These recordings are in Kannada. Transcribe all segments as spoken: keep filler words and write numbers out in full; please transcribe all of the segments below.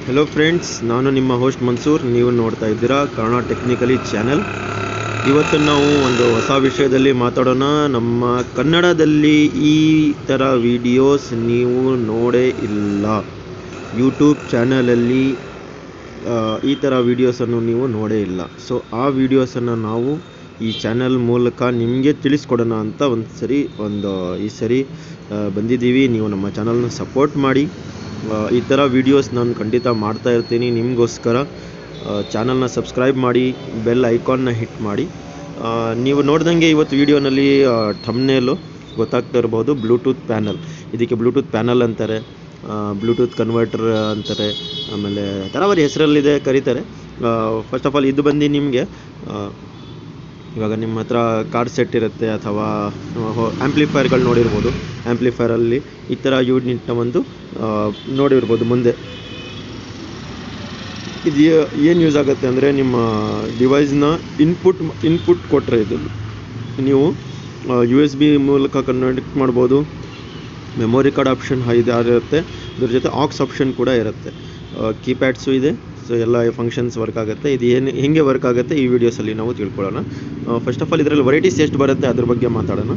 हेलो फ्रेंड्स, ನಾನು ನಿಮ್ಮ ಹೋಸ್ಟ್ ಮನ್ಸೂರ್. ನೀವು ನೋಡ್ತಾ ಇದ್ದೀರಾ ಕನ್ನಡ ಟೆಕ್ನಿಕಲಿ ಚಾನೆಲ್. ಇವತ್ತು ನಾವು ಒಂದು ಹೊಸ ವಿಷಯದಲ್ಲಿ ಮಾತಾಡೋಣ. ನಮ್ಮ ಕನ್ನಡದಲ್ಲಿ ಈ ಥರ ವಿಡಿಯೋಸ್ ನೀವು ನೋಡೇ ಇಲ್ಲ. ಯೂಟ್ಯೂಬ್ ಚಾನಲಲ್ಲಿ ಈ ಥರ ವೀಡಿಯೋಸನ್ನು ನೀವು ನೋಡೇ ಇಲ್ಲ. ಸೊ ಆ ವೀಡಿಯೋಸನ್ನು ನಾವು ಈ ಚಾನಲ್ ಮೂಲಕ ನಿಮಗೆ ತಿಳಿಸ್ಕೊಡೋಣ ಅಂತ ಒಂದು ಸರಿ ಒಂದು ಈ ಸರಿ ಬಂದಿದ್ದೀವಿ. ನೀವು ನಮ್ಮ ಚಾನಲ್ನ ಸಪೋರ್ಟ್ ಮಾಡಿ. ಈ ಥರ ವೀಡಿಯೋಸ್ ನಾನು ಖಂಡಿತ ಮಾಡ್ತಾ ಇರ್ತೀನಿ ನಿಮಗೋಸ್ಕರ. ಚಾನಲ್ನ ಸಬ್ಸ್ಕ್ರೈಬ್ ಮಾಡಿ, ಬೆಲ್ ಐಕಾನ್ನ ಹಿಟ್ ಮಾಡಿ. ನೀವು ನೋಡ್ದಂಗೆ ಇವತ್ತು ವೀಡಿಯೋನಲ್ಲಿ ಥಂಬ್ನೇಲು ಗೊತ್ತಾಗ್ತಾ ಇರ್ಬೋದು, ಬ್ಲೂಟೂತ್ ಪ್ಯಾನಲ್. ಇದಕ್ಕೆ ಬ್ಲೂಟೂತ್ ಪ್ಯಾನಲ್ ಅಂತಾರೆ, ಬ್ಲೂಟೂತ್ ಕನ್ವರ್ಟರ್ ಅಂತಾರೆ, ಆಮೇಲೆ ಥರವಾರಿ ಹೆಸರಲ್ಲಿದೆ ಕರೀತಾರೆ. ಫಸ್ಟ್ ಆಫ್ ಆಲ್ ಇದು ಬಂದು ನಿಮಗೆ ಇವಾಗ ನಿಮ್ಮ ಹತ್ರ ಕಾರ್ ಸೆಟ್ ಇರುತ್ತೆ ಅಥವಾ ಆ್ಯಂಪ್ಲಿಫೈರ್ಗಳು ನೋಡಿರ್ಬೋದು. ಆ್ಯಂಪ್ಲಿಫೈರಲ್ಲಿ ಈ ಥರ ಯೂನಿಟ್ನ ಒಂದು ನೋಡಿರ್ಬೋದು. ಮುಂದೆ ಇದು ಏನು ಯೂಸ್ ಆಗುತ್ತೆ ಅಂದರೆ, ನಿಮ್ಮ ಡಿವೈಸ್ನ ಇನ್ಪುಟ್ ಇನ್ಪುಟ್ ಕೊಟ್ಟರೆ ಇದು ನೀವು ಯು ಎಸ್ ಬಿ ಮೂಲಕ ಕನೆಕ್ಟ್ ಮಾಡ್ಬೋದು. ಮೆಮೊರಿ ಕಾರ್ಡ್ ಆಪ್ಷನ್ ಇರುತ್ತೆ, ಇದ್ರ ಜೊತೆ ಆಕ್ಸ್ ಆಪ್ಷನ್ ಕೂಡ ಇರುತ್ತೆ. ಕೀಪ್ಯಾಡ್ಸು ಇದೆ. ಸೊ ಎಲ್ಲ ಫಂಕ್ಷನ್ಸ್ ವರ್ಕ್ ಆಗುತ್ತೆ. ಇದು ಏನು ಹೇಗೆ ವರ್ಕ್ ಆಗುತ್ತೆ ಈ ವಿಡಿಯೋಸಲ್ಲಿ ನಾವು ತಿಳ್ಕೊಳ್ಳೋಣ. ಫಸ್ಟ್ ಆಫ್ ಆಲ್ ಇದರಲ್ಲಿ ವೆರೈಟೀಸ್ ಎಷ್ಟು ಬರುತ್ತೆ ಅದ್ರ ಬಗ್ಗೆ ಮಾತಾಡೋಣ.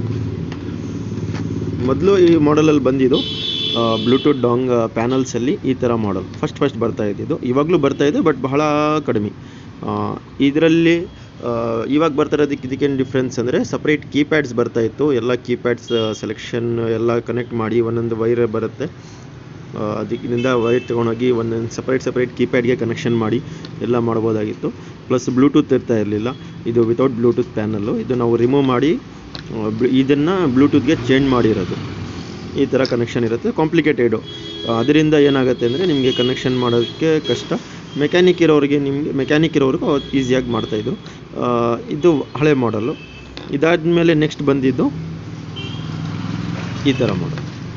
ಮೊದಲು ಈ ಮಾಡೆಲಲ್ಲಿ ಬಂದಿದ್ದು ಬ್ಲೂಟೂತ್ ಡಾಂಗ್ ಪ್ಯಾನಲ್ಸಲ್ಲಿ ಈ ಥರ ಮಾಡಲ್ ಫಸ್ಟ್ ಫಸ್ಟ್ ಬರ್ತಾ ಇದ್ದಿದ್ದು. ಇವಾಗಲೂ ಬರ್ತಾ ಇದೆ, ಬಟ್ ಬಹಳ ಕಡಿಮೆ. ಇದರಲ್ಲಿ ಇವಾಗ ಬರ್ತಾ ಇರೋದಕ್ಕೆ ಇದಕ್ಕೇನು ಡಿಫ್ರೆನ್ಸ್ ಅಂದರೆ, ಸಪ್ರೇಟ್ ಕೀಪ್ಯಾಡ್ಸ್ ಬರ್ತಾ ಇತ್ತು. ಎಲ್ಲ ಕೀಪ್ಯಾಡ್ಸ್ ಸೆಲೆಕ್ಷನ್ ಎಲ್ಲ ಕನೆಕ್ಟ್ ಮಾಡಿ ಒಂದೊಂದು ವೈರ್ ಬರುತ್ತೆ. ಅದಕ್ಕಿಂದ ವೈರ್ ತೊಗೊಂಡೋಗಿ ಒಂದೊಂದು ಸಪ್ರೇಟ್ ಸಪ್ರೇಟ್ ಕೀಪ್ಯಾಡ್ಗೆ ಕನೆಕ್ಷನ್ ಮಾಡಿ ಎಲ್ಲ ಮಾಡ್ಬೋದಾಗಿತ್ತು. ಪ್ಲಸ್ ಬ್ಲೂಟೂತ್ ಇರ್ತಾ ಇರಲಿಲ್ಲ. ಇದು ವಿತೌಟ್ ಬ್ಲೂಟೂತ್ ಪ್ಯಾನಲ್ಲು. ಇದು ನಾವು ರಿಮೂವ್ ಮಾಡಿ ಇದನ್ನು ಬ್ಲೂಟೂತ್ಗೆ ಚೇಂಜ್ ಮಾಡಿರೋದು. ಈ ಥರ ಕನೆಕ್ಷನ್ ಇರುತ್ತೆ, ಕಾಂಪ್ಲಿಕೇಟೆಡು. ಅದರಿಂದ ಏನಾಗುತ್ತೆ ಅಂದರೆ ನಿಮಗೆ ಕನೆಕ್ಷನ್ ಮಾಡೋದಕ್ಕೆ ಕಷ್ಟ. ಮೆಕ್ಯಾನಿಕ್ ಇರೋರಿಗೆ ನಿಮಗೆ ಮೆಕ್ಯಾನಿಕ್ ಇರೋರಿಗೆ ಈಸಿಯಾಗಿ ಮಾಡ್ತಾಯಿದ್ರು. ಇದು ಹಳೆ ಮಾಡಲು. ಇದಾದಮೇಲೆ ನೆಕ್ಸ್ಟ್ ಬಂದಿದ್ದು ಈ ಥರ ಮಾಡಲ್.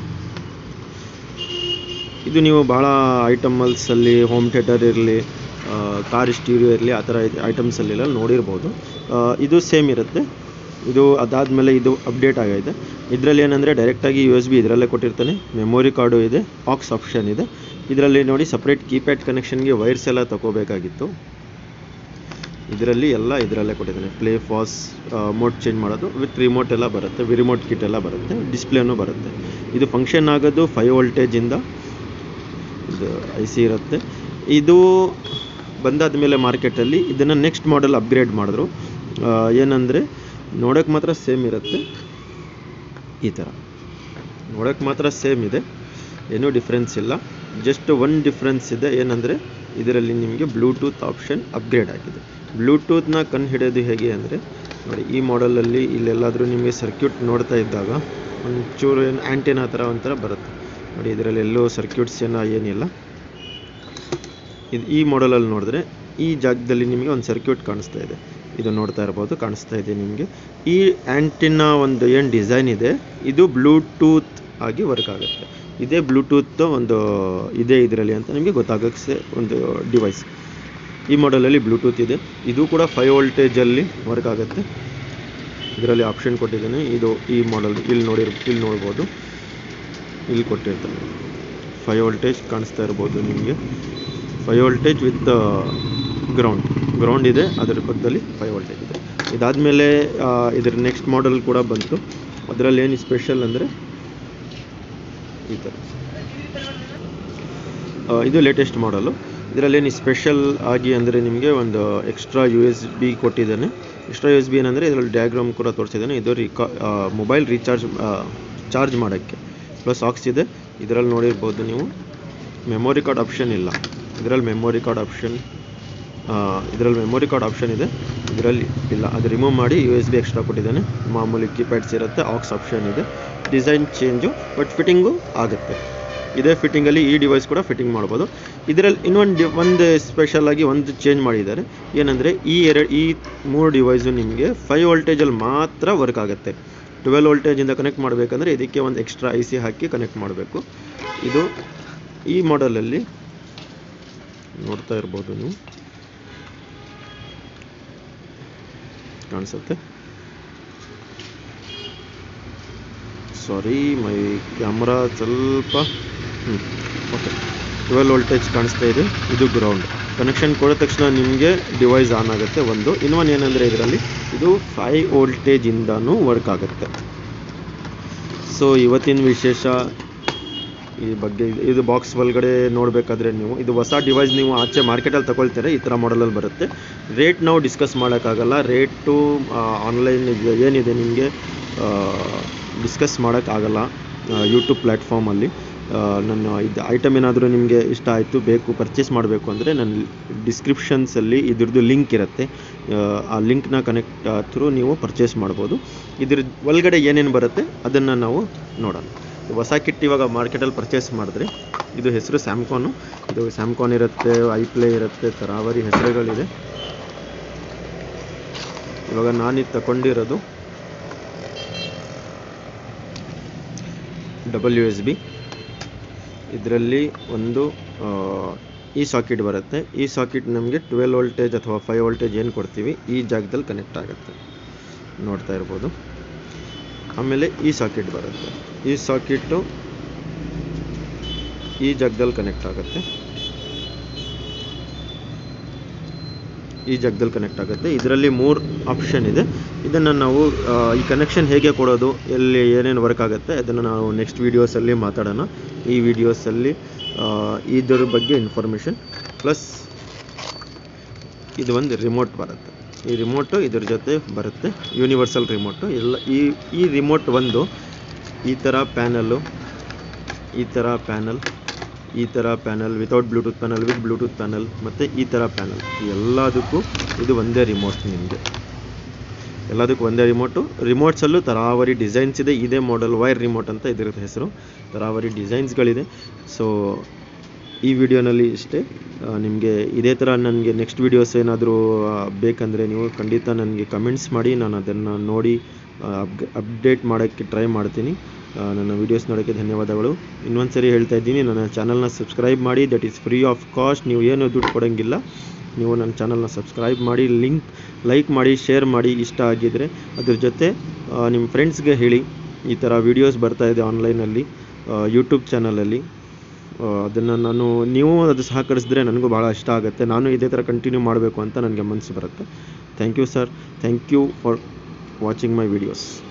ಇದು ನೀವು ಭಾಳ ಐಟಮಲ್ಸಲ್ಲಿ, ಹೋಮ್ ಥಿಯೇಟರ್ ಇರಲಿ, ಕಾರ್ ಸ್ಟೀರಿಯೋ ಇರಲಿ, ಆ ಥರ ಐಟಮ್ಸಲ್ಲೆಲ್ಲ ನೋಡಿರ್ಬೋದು. ಇದು ಸೇಮ್ ಇರುತ್ತೆ. ಇದು ಅದಾದಮೇಲೆ ಇದು ಅಪ್ಡೇಟ್ ಆಗೈತೆ. ಇದರಲ್ಲಿ ಏನಂದರೆ ಡೈರೆಕ್ಟಾಗಿ ಯು ಎಸ್ ಬಿ ಇದರಲ್ಲೇ ಕೊಟ್ಟಿರ್ತಾನೆ. ಮೆಮೊರಿ ಕಾರ್ಡು ಇದೆ, ಆಕ್ಸ್ ಆಪ್ಷನ್ ಇದೆ. ಇದರಲ್ಲಿ ನೋಡಿ ಸಪ್ರೇಟ್ ಕೀಪ್ಯಾಡ್ ಕನೆಕ್ಷನ್ಗೆ ವೈರ್ಸ್ ಎಲ್ಲ ತಗೋಬೇಕಾಗಿತ್ತು. ಇದರಲ್ಲಿ ಎಲ್ಲ ಇದರಲ್ಲೇ ಕೊಟ್ಟಿದ್ದಾನೆ. ಪ್ಲೇ ಫಾಸ್ ಮೋಡ್ ಚೇಂಜ್ ಮಾಡೋದು ವಿತ್ ರಿಮೋಟ್ ಎಲ್ಲ ಬರುತ್ತೆ. ರಿಮೋಟ್ ಕಿಟ್ ಎಲ್ಲ ಬರುತ್ತೆ. ಡಿಸ್ಪ್ಲೇನೂ ಬರುತ್ತೆ. ಇದು ಫಂಕ್ಷನ್ ಆಗೋದು ಫೈವ್ ವೋಲ್ಟೇಜಿಂದ ಇದು ಐ ಸಿ ಇರುತ್ತೆ. ಇದು ಬಂದಾದ ಮೇಲೆ ಮಾರ್ಕೆಟಲ್ಲಿ ಇದನ್ನು ನೆಕ್ಸ್ಟ್ ಮಾಡೆಲ್ ಅಪ್ಗ್ರೇಡ್ ಮಾಡಿದ್ರು. ಏನಂದರೆ ನೋಡೋಕ್ಕೆ ಮಾತ್ರ ಸೇಮ್ ಇರುತ್ತೆ. ಈ ಥರ ನೋಡೋಕ್ಕೆ ಮಾತ್ರ ಸೇಮ್ ಇದೆ, ಏನೂ ಡಿಫ್ರೆನ್ಸ್ ಇಲ್ಲ. ಜಸ್ಟ್ ಒನ್ ಡಿಫ್ರೆನ್ಸ್ ಇದೆ. ಏನಂದರೆ ಇದರಲ್ಲಿ ನಿಮಗೆ ಬ್ಲೂಟೂತ್ ಆಪ್ಷನ್ ಅಪ್ಗ್ರೇಡ್ ಆಗಿದೆ. ಬ್ಲೂಟೂತ್ನ ಕಂಡು ಹಿಡಿಯೋದು ಹೇಗೆ ಅಂದರೆ, ನೋಡಿ ಈ ಮಾಡೆಲಲ್ಲಿ ಇಲ್ಲೆಲ್ಲಾದರೂ ನಿಮಗೆ ಸರ್ಕ್ಯೂಟ್ ನೋಡ್ತಾ ಇದ್ದಾಗ ಒಂಚೂರು ಏನು ಆ್ಯಂಟೆನಾ ಥರ ಒಂಥರ ಬರುತ್ತೆ ನೋಡಿ. ಇದರಲ್ಲಿ ಎಲ್ಲೂ ಸರ್ಕ್ಯೂಟ್ಸ್ ಏನೋ ಏನಿಲ್ಲ. ಇದು ಈ ಮಾಡೆಲಲ್ಲಿ ನೋಡಿದ್ರೆ ಈ ಜಾಗದಲ್ಲಿ ನಿಮಗೆ ಒಂದು ಸರ್ಕ್ಯೂಟ್ ಕಾಣಿಸ್ತಾ ಇದೆ. ಇದು ನೋಡ್ತಾ ಇರ್ಬೋದು, ಕಾಣಿಸ್ತಾ ಇದೆ ನಿಮಗೆ. ಈ ಆ್ಯಂಟಿನಾ ಒಂದು ಏನು ಡಿಸೈನ್ ಇದೆ, ಇದು ಬ್ಲೂಟೂತ್ ಆಗಿ ವರ್ಕ್ ಆಗುತ್ತೆ. ಇದೇ ಬ್ಲೂಟೂತ್ ಒಂದು ಇದೆ ಇದರಲ್ಲಿ ಅಂತ ನಿಮಗೆ ಗೊತ್ತಾಗೋಕ್ಕೆ ಒಂದು ಡಿವೈಸ್. ಈ ಮಾಡೆಲಲ್ಲಿ ಬ್ಲೂಟೂತ್ ಇದೆ. ಇದು ಕೂಡ ಫೈವ್ ವೋಲ್ಟೇಜಲ್ಲಿ ವರ್ಕ್ ಆಗುತ್ತೆ. ಇದರಲ್ಲಿ ಆಪ್ಷನ್ ಕೊಟ್ಟಿದ್ದೇನೆ. ಇದು ಈ ಮಾಡೆಲ್ ಇಲ್ಲಿ ನೋಡಿರ್ ಇಲ್ಲಿ ನೋಡ್ಬೋದು, ಇಲ್ಲಿ ಕೊಟ್ಟಿರ್ತಾನೆ. ಫೈವ್ ವೋಲ್ಟೇಜ್ ಕಾಣಿಸ್ತಾ ಇರ್ಬೋದು ನಿಮಗೆ. Five voltage with ground ground ಇದೆ. ಅದರ ಪಕ್ಕದಲ್ಲಿ ಫೈವ್ ವೋಲ್ಟೇಜ್ ಇದೆ. ಇದಾದಮೇಲೆ ಇದರ ನೆಕ್ಸ್ಟ್ ಮಾಡೆಲ್ ಕೂಡ ಬಂತು. ಅದರಲ್ಲಿ ಏನು ಸ್ಪೆಷಲ್ ಅಂದರೆ ಈ ಥರ. ಇದು ಲೇಟೆಸ್ಟ್ ಮಾಡಲು. ಇದರಲ್ಲಿ ಏನು ಸ್ಪೆಷಲ್ ಆಗಿ ಅಂದರೆ ನಿಮಗೆ ಒಂದು ಎಕ್ಸ್ಟ್ರಾ ಯು ಎಸ್ ಬಿ ಕೊಟ್ಟಿದ್ದಾನೆ. ಎಕ್ಸ್ಟ್ರಾ ಯು ಎಸ್ ಬಿ ಏನಂದರೆ ಇದರಲ್ಲಿ ಡಯಾಗ್ರಾಮ್ ಕೂಡ ತೋರಿಸಿದ್ದಾನೆ. ಇದು ರಿಕಾ ಮೊಬೈಲ್ ರೀಚಾರ್ಜ್ ಚಾರ್ಜ್ ಮಾಡೋಕ್ಕೆ. ಪ್ಲಸ್ ಆಕ್ಸ್ ಇದೆ. ಇದರಲ್ಲಿ ನೋಡಿರ್ಬೋದು ನೀವು. ಮೆಮೊರಿ ಕಾರ್ಡ್ ಆಪ್ಷನ್ ಇಲ್ಲ. ಇದರಲ್ಲಿ ಮೆಮೊರಿ ಕಾರ್ಡ್ ಆಪ್ಷನ್ ಇದರಲ್ಲಿ ಮೆಮೊರಿ ಕಾರ್ಡ್ ಆಪ್ಷನ್ ಇದೆ, ಇದರಲ್ಲಿ ಇಲ್ಲ. ಅದು ರಿಮೂವ್ ಮಾಡಿ ಯು ಎಸ್ ಬಿ ಎಕ್ಸ್ಟ್ರಾ ಕೊಟ್ಟಿದ್ದಾನೆ. ಮಾಮೂಲಿ ಕೀಪ್ಯಾಡ್ಸ್ ಇರುತ್ತೆ, ಆಕ್ಸ್ ಆಪ್ಷನ್ ಇದೆ. ಡಿಸೈನ್ ಚೇಂಜು, ಬಟ್ ಫಿಟ್ಟಿಂಗು ಆಗುತ್ತೆ. ಇದೇ ಫಿಟ್ಟಿಂಗಲ್ಲಿ ಈ ಡಿವೈಸ್ ಕೂಡ ಫಿಟ್ಟಿಂಗ್ ಮಾಡ್ಬೋದು. ಇದರಲ್ಲಿ ಇನ್ನೊಂದು ಡಿ ಒಂದು ಸ್ಪೆಷಲಾಗಿ ಒಂದು ಚೇಂಜ್ ಮಾಡಿದ್ದಾರೆ. ಏನಂದರೆ ಈ ಎರಡು ಈ ಮೂರು ಡಿವೈಸು ನಿಮಗೆ ಫೈವ್ ವೋಲ್ಟೇಜಲ್ಲಿ ಮಾತ್ರ ವರ್ಕ್ ಆಗುತ್ತೆ. ಟ್ವೆಲ್ ವೋಲ್ಟೇಜಿಂದ ಕನೆಕ್ಟ್ ಮಾಡಬೇಕಂದ್ರೆ ಇದಕ್ಕೆ ಒಂದು ಎಕ್ಸ್ಟ್ರಾ ಐ ಸಿ ಹಾಕಿ ಕನೆಕ್ಟ್ ಮಾಡಬೇಕು. ಇದು ಈ ಮಾಡೆಲಲ್ಲಿ ನೋಡ್ತಾ ಇರ್ಬೋದು ನೀವು, ಕಾಣಿಸುತ್ತೆ. ಸಾರಿ, ಮೈ ಕ್ಯಾಮ್ರಾ ಸ್ವಲ್ಪ ಹ್ಞೂ ಓಕೆ ಟ್ವೆಲ್ ವೋಲ್ಟೇಜ್ ಕಾಣಿಸ್ತಾ ಇದೆ, ಇದು ಗ್ರೌಂಡ್. ಕನೆಕ್ಷನ್ ಕೊಡಿದ ತಕ್ಷಣ ನಿಮಗೆ ಡಿವೈಸ್ ಆನ್ ಆಗುತ್ತೆ ಒಂದು. ಇನ್ನೊಂದು ಏನಂದರೆ ಇದರಲ್ಲಿ ಇದು ಫೈವ್ ವೋಲ್ಟೇಜಿಂದನೂ ವರ್ಕ್ ಆಗುತ್ತೆ. ಸೊ ಇವತ್ತಿನ ವಿಶೇಷ ಈ ಬಗ್ಗೆ. ಇದು ಬಾಕ್ಸ್ ಒಳಗಡೆ ನೋಡಬೇಕಾದ್ರೆ ನೀವು ಇದು ಹೊಸ ಡಿವೈಸ್ ನೀವು ಆಚೆ ಮಾರ್ಕೆಟಲ್ಲಿ ತಗೊಳ್ತಾರೆ, ಈ ಥರ ಮಾಡಲಲ್ಲಿ ಬರುತ್ತೆ. ರೇಟ್ ನಾವು ಡಿಸ್ಕಸ್ ಮಾಡೋಕ್ಕಾಗಲ್ಲ. ರೇಟು ಆನ್ಲೈನ್ ಏನಿದೆ ನಿಮಗೆ ಡಿಸ್ಕಸ್ ಮಾಡೋಕ್ಕಾಗಲ್ಲ ಯೂಟ್ಯೂಬ್ ಪ್ಲ್ಯಾಟ್ಫಾರ್ಮಲ್ಲಿ. ನನ್ನ ಇದು ಐಟಮ್ ಏನಾದರೂ ನಿಮಗೆ ಇಷ್ಟ ಆಯಿತು, ಬೇಕು ಪರ್ಚೇಸ್ ಮಾಡಬೇಕು ಅಂದರೆ ನನ್ನ ಡಿಸ್ಕ್ರಿಪ್ಷನ್ಸಲ್ಲಿ ಇದ್ರದ್ದು ಲಿಂಕ್ ಇರುತ್ತೆ. ಆ ಲಿಂಕ್ನ ಕನೆಕ್ಟ್ ಥ್ರೂ ನೀವು ಪರ್ಚೇಸ್ ಮಾಡ್ಬೋದು. ಇದ್ರ ಒಳಗಡೆ ಏನೇನು ಬರುತ್ತೆ ಅದನ್ನು ನಾವು ನೋಡೋಣ. ಹೊಸ ಕಿಟ್ ಇವಾಗ ಮಾರ್ಕೆಟಲ್ಲಿ ಪರ್ಚೇಸ್ ಮಾಡಿದ್ರೆ ಇದು ಹೆಸರು ಸ್ಯಾಮ್ಕಾನು. ಇದು ಸ್ಯಾಮ್ಕಾನ್ ಇರುತ್ತೆ, ಐಪ್ಲೇ ಇರುತ್ತೆ, ತರಾವರಿ ಹೆಸರುಗಳಿದೆ. ಇವಾಗ ನಾನಿದು ತಗೊಂಡಿರೋದು ಡಬಲ್ ಯು ಎಸ್ ಬಿ. ಇದರಲ್ಲಿ ಒಂದು ಈ ಸಾಕೆಟ್ ಬರುತ್ತೆ. ಈ ಸಾಕೆಟ್ ನಮಗೆ ಟ್ವೆಲ್ ವೋಲ್ಟೇಜ್ ಅಥವಾ ಫೈವ್ ವೋಲ್ಟೇಜ್ ಏನು ಕೊಡ್ತೀವಿ ಈ ಜಾಗದಲ್ಲಿ ಕನೆಕ್ಟ್ ಆಗುತ್ತೆ, ನೋಡ್ತಾ ಇರ್ಬೋದು. ಆಮೇಲೆ ಈ ಸಾಕೆಟ್ ಬರುತ್ತೆ. ಈ ಸಾಕೆಟು ಈ ಜಾಗದಲ್ಲಿ ಕನೆಕ್ಟ್ ಆಗುತ್ತೆ, ಈ ಜಾಗದಲ್ಲಿ ಕನೆಕ್ಟ್ ಆಗುತ್ತೆ. ಇದರಲ್ಲಿ ಮೂರು ಆಪ್ಷನ್ ಇದೆ. ಇದನ್ನು ನಾವು ಈ ಕನೆಕ್ಷನ್ ಹೇಗೆ ಕೊಡೋದು, ಎಲ್ಲಿ ಏನೇನು ವರ್ಕ್ ಆಗುತ್ತೆ ಅದನ್ನು ನಾವು ನೆಕ್ಸ್ಟ್ ವೀಡಿಯೋಸಲ್ಲಿ ಮಾತಾಡೋಣ. ಈ ವಿಡಿಯೋಸಲ್ಲಿ ಇದ್ರ ಬಗ್ಗೆ ಇನ್ಫಾರ್ಮೇಷನ್ ಪ್ಲಸ್ ಇದು ಒಂದು ರಿಮೋಟ್ ಬರುತ್ತೆ. ಈ ರಿಮೋಟು ಇದ್ರ ಜೊತೆ ಬರುತ್ತೆ, ಯೂನಿವರ್ಸಲ್ ರಿಮೋಟು ಎಲ್ಲ. ಈ ಈ ರಿಮೋಟ್ ಒಂದು ಈ ಥರ ಪ್ಯಾನಲ್ಲು, ಈ ಥರ ಪ್ಯಾನಲ್, ಈ ಥರ panel without Bluetooth panel, with Bluetooth panel, ಮತ್ತು ಈ ಥರ ಪ್ಯಾನಲ್, ಎಲ್ಲದಕ್ಕೂ ಇದು ಒಂದೇ ರಿಮೋಟ್. ನಿಮಗೆ ಎಲ್ಲದಕ್ಕೂ ಒಂದೇ ರಿಮೋಟು. ರಿಮೋಟ್ಸಲ್ಲೂ ತರಾವರಿ ಡಿಸೈನ್ಸ್ ಇದೆ. ಇದೇ ಮಾಡೆಲ್ ವೈರ್ ರಿಮೋಟ್ ಅಂತ ಇದ್ರ ಹೆಸರು. ತರಾವರಿ ಡಿಸೈನ್ಸ್ಗಳಿದೆ. ಸೊ ಈ ವಿಡಿಯೋನಲ್ಲಿ ಇಷ್ಟೇ. ನಿಮಗೆ ಇದೇ ಥರ ನನಗೆ ನೆಕ್ಸ್ಟ್ ವೀಡಿಯೋಸ್ ಏನಾದರೂ ಬೇಕಂದರೆ ನೀವು ಖಂಡಿತ ನನಗೆ ಕಮೆಂಟ್ಸ್ ಮಾಡಿ, ನಾನು ಅದನ್ನು ನೋಡಿ ಅಪ್ ಅಪ್ಡೇಟ್ ಮಾಡೋಕ್ಕೆ ಟ್ರೈ ಮಾಡ್ತೀನಿ. ನನ್ನ ವೀಡಿಯೋಸ್ ನೋಡೋಕ್ಕೆ ಧನ್ಯವಾದಗಳು. ಇನ್ನೊಂದು ಸರಿ ಹೇಳ್ತಾ ಇದ್ದೀನಿ, ನನ್ನ ಚಾನಲ್ನ ಸಬ್ಸ್ಕ್ರೈಬ್ ಮಾಡಿ. That is free of cost. ನೀವು ಏನು ದುಡ್ಡು ಕೊಡೋಂಗಿಲ್ಲ. ನೀವು ನನ್ನ ಚಾನಲ್ನ ಸಬ್ಸ್ಕ್ರೈಬ್ ಮಾಡಿ, ಲಿಂಕ್ ಲೈಕ್ ಮಾಡಿ, ಶೇರ್ ಮಾಡಿ ಇಷ್ಟ ಆಗಿದ್ದರೆ. ಅದ್ರ ಜೊತೆ ನಿಮ್ಮ ಫ್ರೆಂಡ್ಸ್ಗೆ ಹೇಳಿ ಈ ಥರ ವೀಡಿಯೋಸ್ ಬರ್ತಾಯಿದೆ ಆನ್ಲೈನಲ್ಲಿ ಯೂಟ್ಯೂಬ್ ಚಾನಲಲ್ಲಿ. ಅದನ್ನು ನಾನು ನೀವು ಅದು ಸಹಕರಿಸಿದ್ರೆ ನನಗೂ ಭಾಳ ಇಷ್ಟ ಆಗುತ್ತೆ. ನಾನು ಇದೇ ಥರ ಕಂಟಿನ್ಯೂ ಮಾಡಬೇಕು ಅಂತ ನನಗೆ ಮನಸ್ಸು ಬರುತ್ತೆ. Thank you sir. Thank you for watching my videos.